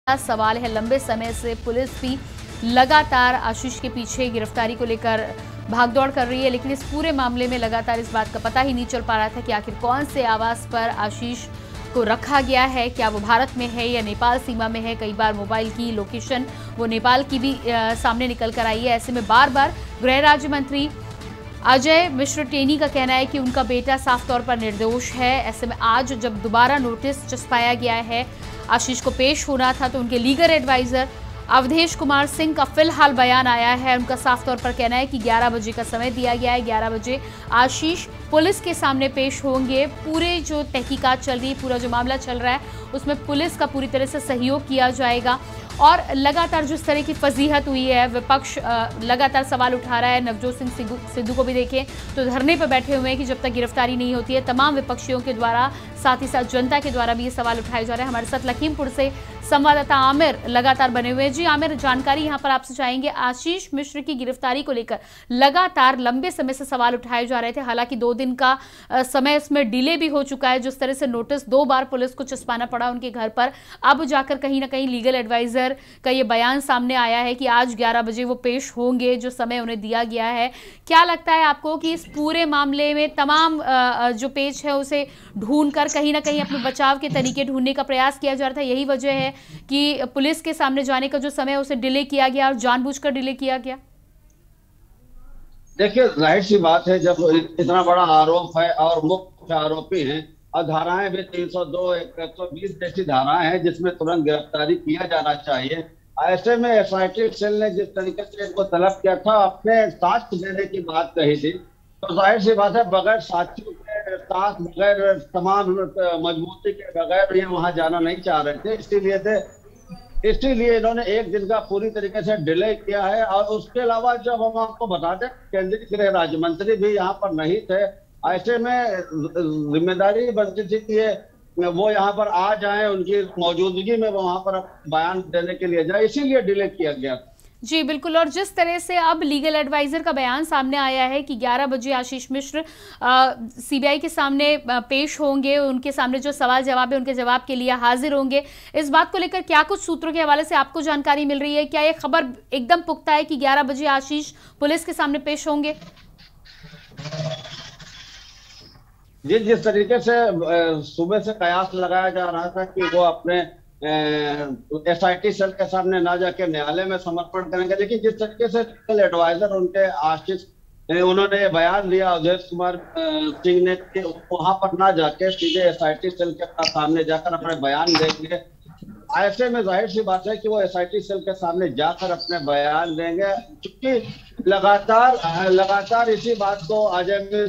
सवाल है। लंबे समय से पुलिस भी लगातार आशीष के पीछे गिरफ्तारी को लेकर भागदौड़ कर रही है, लेकिन इस पूरे मामले में लगातार इस बात का पता ही नहीं चल पा रहा था कि आखिर कौन से आवास पर आशीष को रखा गया है, क्या वो भारत में है या नेपाल सीमा में है। कई बार मोबाइल की लोकेशन वो नेपाल की भी सामने निकल कर आई है। ऐसे में बार बार गृह राज्य मंत्री अजय मिश्र टेनी का कहना है कि उनका बेटा साफ तौर पर निर्दोष है। ऐसे में आज जब दोबारा नोटिस चस्पाया गया है, आशीष को पेश होना था, तो उनके लीगल एडवाइजर अवधेश कुमार सिंह का फिलहाल बयान आया है। उनका साफ तौर पर कहना है कि 11 बजे का समय दिया गया है। 11 बजे आशीष पुलिस के सामने पेश होंगे। पूरे जो तहकीकात चल रही है, पूरा जो मामला चल रहा है, उसमें पुलिस का पूरी तरह से सहयोग किया जाएगा। और लगातार जिस तरह की फजीहत हुई है, विपक्ष लगातार सवाल उठा रहा है। नवजोत सिंह सिद्धू को भी देखें तो धरने पर बैठे हुए हैं कि जब तक गिरफ्तारी नहीं होती है। तमाम विपक्षियों के द्वारा, साथ ही साथ जनता के द्वारा भी ये सवाल उठाए जा रहे हैं। हमारे साथ लखीमपुर से संवाददाता आमिर लगातार बने हुए हैं। जी आमिर, जानकारी यहाँ पर आपसे चाहेंगे। आशीष मिश्र की गिरफ्तारी को लेकर लगातार लंबे समय से सवाल उठाए जा रहे थे। हालांकि 2 दिन का समय इसमें डिले भी हो चुका है। जिस तरह से नोटिस 2 बार पुलिस को चस्पाना पड़ा उनके घर पर, अब जाकर कहीं ना कहीं लीगल एडवाइजर का ये बयान सामने आया है कि आज 11 बजे वो पेश होंगे, जो समय उन्हें दिया गया है। क्या लगता है आपको कि इस पूरे मामले में तमाम जो पेच है उसे ढूंढकर कहीं ना कहीं अपने बचाव के तरीके ढूंढने का प्रयास किया जा रहा था, यही वजह है कि पुलिस के सामने जाने का जो समय उसे डिले किया गया और जानबूझकर डिले किया गया? देखिए, जाहिर सी बात है, जब इतना बड़ा आरोप है और मुख्य आरोपी हैं और धाराएं भी 302 120 जैसी धाराएं हैं जिसमें तुरंत गिरफ्तारी किया जाना चाहिए। ऐसे में एसआईटी सेल ने जिस तरीके से इनको तलब किया था, अपने साक्ष्य देने की बात कही थी, तो जाहिर सी बात है बगैर साक्ष्यों के साथ, बगैर तमाम मजबूती के बगैर ये वहां जाना नहीं चाह रहे थे। इसीलिए इन्होंने 1 दिन का पूरी तरीके से डिले किया है। और उसके अलावा जब हम आपको बता दें, केंद्रीय गृह राज्य मंत्री भी यहाँ पर नहीं थे। ऐसे में जिम्मेदारी बनती थी कि वो यहाँ पर आ जाएं, उनकी मौजूदगी में वहां पर बयान देने के लिए जाए, इसीलिए डिले किया गया। जी बिल्कुल। और जिस तरह से अब लीगल एडवाइजर का बयान सामने आया है कि 11 बजे आशीष मिश्र सीबीआई के सामने पेश होंगे, उनके सामने जो सवाल जवाब है उनके जवाब के लिए हाजिर होंगे, इस बात को लेकर क्या कुछ सूत्रों के हवाले से आपको जानकारी मिल रही है? क्या ये खबर एकदम पुख्ता है कि 11 बजे आशीष पुलिस के सामने पेश होंगे? जिस तरीके से सुबह से कयास लगाया जा रहा था कि वो अपने एसआईटी सेल के सामने ना जाके न्यायालय में समर्पण करेंगे, लेकिन जिस तरीके से लीगल एडवाइजर उनके आशीष उन्होंने बयान दिया अवधेश कुमार सिंह ने कि वहां पर ना जाके सीधे एसआईटी सेल के सामने जाकर अपने बयान देंगे। ऐसे में जाहिर सी बात है कि वो एसआईटी सेल के सामने जाकर अपने बयान देंगे, क्योंकि लगातार इसी बात को अजय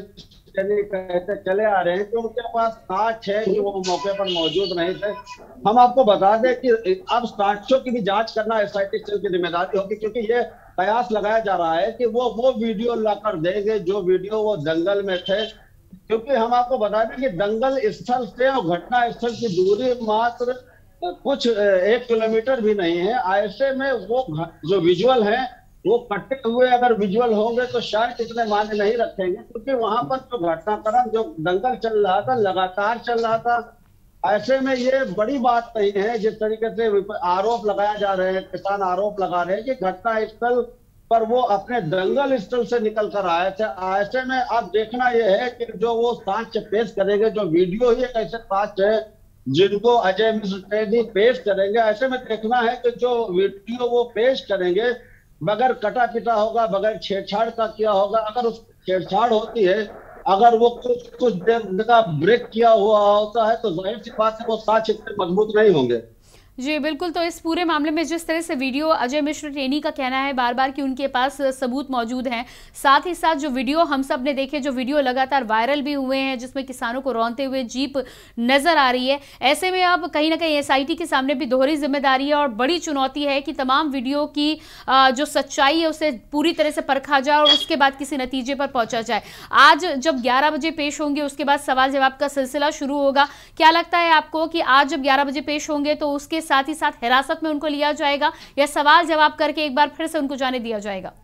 कहते चले आ रहे हैं कि उनके पास साक्ष्य है कि वो मौके पर मौजूद नहीं थे। हम आपको बता दें कि अब साक्ष्यों की भी जांच करना एसआईटी सेल की जिम्मेदारी होगी, क्योंकि ये कयास लगाया जा रहा है कि वो वीडियो लाकर देंगे जो वीडियो वो दंगल में थे। क्योंकि हम आपको बता दें कि दंगल स्थल से और घटना स्थल की दूरी मात्र कुछ 1 किलोमीटर भी नहीं है। ऐसे में वो जो विजुअल है वो कटे हुए अगर विजुअल होंगे तो शायद इतने मायने नहीं रखेंगे, क्योंकि वहां पर जो घटनाक्रम, जो दंगल चल रहा था, लगातार चल रहा था। ऐसे में ये बड़ी बात नहीं है जिस तरीके से आरोप लगाया जा रहे हैं, किसान आरोप लगा रहे हैं कि घटना स्थल पर वो अपने दंगल स्थल से निकल कर आए थे। ऐसे में अब देखना यह है कि जो वो साक्ष्य पेश करेंगे, जो वीडियो ही एक ऐसे साक्ष्य है जिनको अजय मिश्र पेश करेंगे। ऐसे में देखना है कि जो वीडियो वो पेश करेंगे बगैर कटा पिटा होगा, बगैर छेड़छाड़ का किया होगा। अगर उस छेड़छाड़ होती है, अगर वो कुछ देर का ब्रेक किया हुआ होता है, तो जाहिर सी बात है वो साक्ष्य इतने मजबूत नहीं होंगे। जी बिल्कुल। तो इस पूरे मामले में जिस तरह से वीडियो, अजय मिश्र टेनी का कहना है बार बार कि उनके पास सबूत मौजूद हैं, साथ ही साथ जो वीडियो हम सब ने देखे, जो वीडियो लगातार वायरल भी हुए हैं जिसमें किसानों को रौंदते हुए जीप नजर आ रही है, ऐसे में अब कहीं ना कहीं एसआईटी के सामने भी दोहरी जिम्मेदारी है और बड़ी चुनौती है कि तमाम वीडियो की जो सच्चाई है उसे पूरी तरह से परखा जाए और उसके बाद किसी नतीजे पर पहुंचा जाए। आज जब 11 बजे पेश होंगे, उसके बाद सवाल जवाब का सिलसिला शुरू होगा। क्या लगता है आपको कि आज जब 11 बजे पेश होंगे तो उसके साथ ही साथ हिरासत में उनको लिया जाएगा या सवाल जवाब करके एक बार फिर से उनको जाने दिया जाएगा?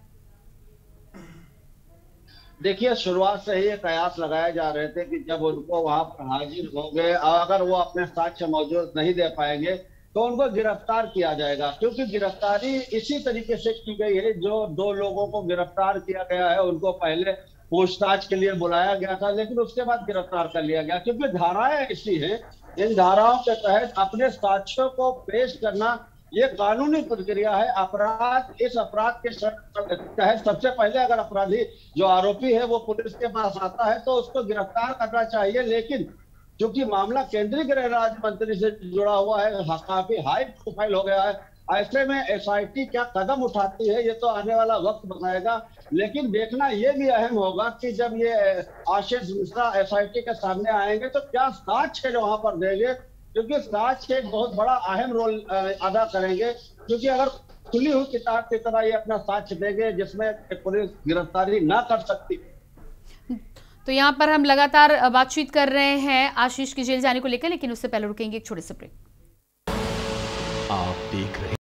देखिए, शुरुआत से ही ये कयास लगाए जा रहे थे कि जब उनको वहां पर हाजिर होंगे और अगर वो अपने साक्ष्य मौजूद नहीं दे पाएंगे तो उनको गिरफ्तार किया जाएगा, क्योंकि गिरफ्तारी इसी तरीके से की गई है। जो 2 लोगों को गिरफ्तार किया गया है उनको पहले पूछताछ के लिए बुलाया गया था, लेकिन उसके बाद गिरफ्तार कर लिया गया, क्योंकि धाराएं ऐसी हैं, इन धाराओं के तहत अपने साक्ष्यों को पेश करना ये कानूनी प्रक्रिया है। अपराध, इस अपराध के तहत सबसे पहले अगर अपराधी जो आरोपी है वो पुलिस के पास आता है तो उसको गिरफ्तार करना चाहिए, लेकिन क्योंकि मामला केंद्रीय गृह राज्य मंत्री से जुड़ा हुआ है, काफी हाई प्रोफाइल हो गया है, ऐसे में एसआईटी क्या कदम उठाती है ये तो आने वाला वक्त बताएगा। लेकिन देखना ये भी अहम होगा कि जब ये आशीष मिश्रा एसआईटी के सामने आएंगे तो क्या साक्ष्य जो वहां पर देंगे, क्योंकि साक्ष्य एक बहुत बड़ा अहम रोल अदा करेंगे। क्योंकि अगर खुली हुई किताब की तरह ये अपना साक्ष्य देंगे जिसमें पुलिस गिरफ्तारी ना कर सकती। तो यहाँ पर हम लगातार बातचीत कर रहे हैं आशीष की जेल जाने को लेकर, लेकिन उससे पहले रुकेंगे एक छोटे से ब्रेक। आप देख रहे